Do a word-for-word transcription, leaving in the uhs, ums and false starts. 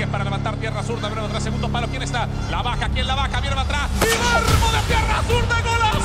Rodríguez para levantar pierna zurda, pero atrás, segundo palo, ¿quién está? La baja, ¿quién la baja? Viene para atrás, Guillermo de pierna zurda, golazo.